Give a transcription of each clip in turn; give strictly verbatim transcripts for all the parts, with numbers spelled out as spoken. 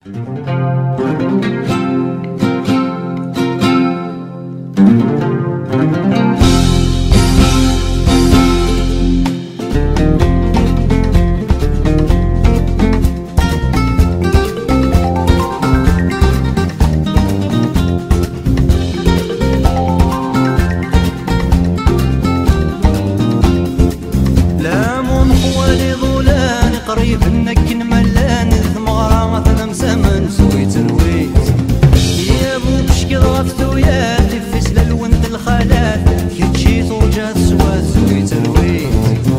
قريب انك ملان ثمغرة مثلا مسمن سويت الويت يا بو بشكل غفتو يا تفس للونت الخالات كتشي طوجات سوا سويت الويت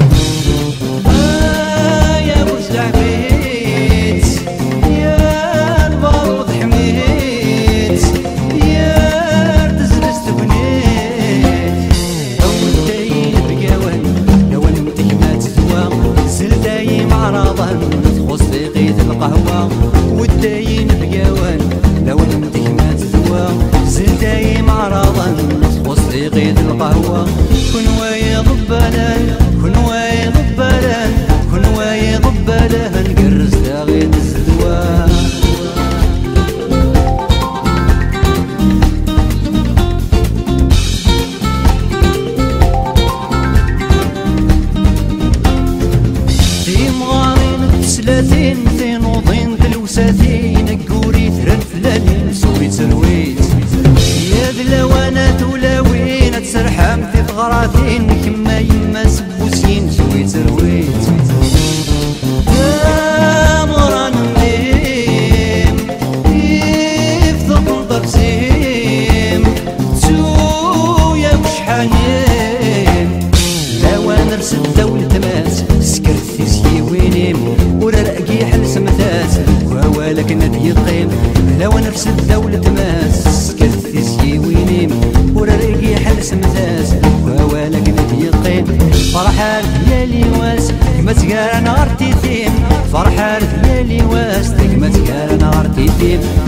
آه يا بو سلعبيت يا البارود حميت يا ارتزلست بنيت اول داين بقاون لو نمتك ما تزوى سلداي معرضا تخص لقيت القهوة والداين بقاوان لو نمتك ما تزوى سلداي معرضا تخص لقيت القهوة كن واي ضبالان كن واي ضبالان كن واي ضبالان نقرز لاغيت الزدوى سلاتين ثين وضين تلوساتين قوري ثرن فلالين سويت الويت يا دلوانات ولاوين تسرحم في ثغراتين كما يما سبوسين سويت الويت يا مران مليم يفضل ضبسيم تو يا وشحانين لوان رسل دولة ماس سكرت في سيوينيم ورا رقي حل سمثاس وهوالك ندي قيم لو نفس الدولة ماس كثي سيوينيم ورا رقي حل سمثاس وهوالك ندي قيم فرحان يا لواس كما تقال انا غرتي ثيم فرحان يا لواس كما تقال انا غرتي ثيم